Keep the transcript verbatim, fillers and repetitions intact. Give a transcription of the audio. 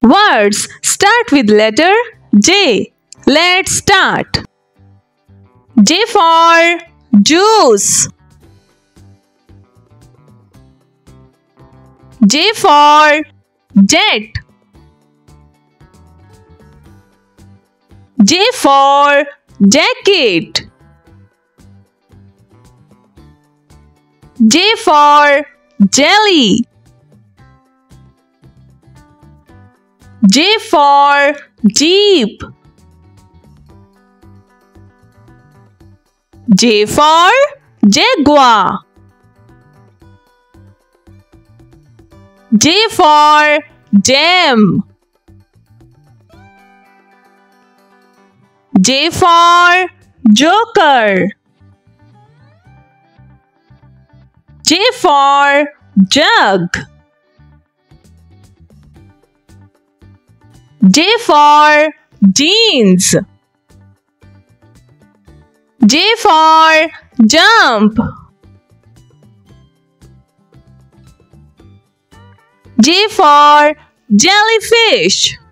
Words start with letter J. Let's start. J for juice. J for jet. J for jacket. J for jelly. J for jeep. J for jaguar. J for jam. J for joker. J for jug. J for jeans. J for jump. J for jellyfish.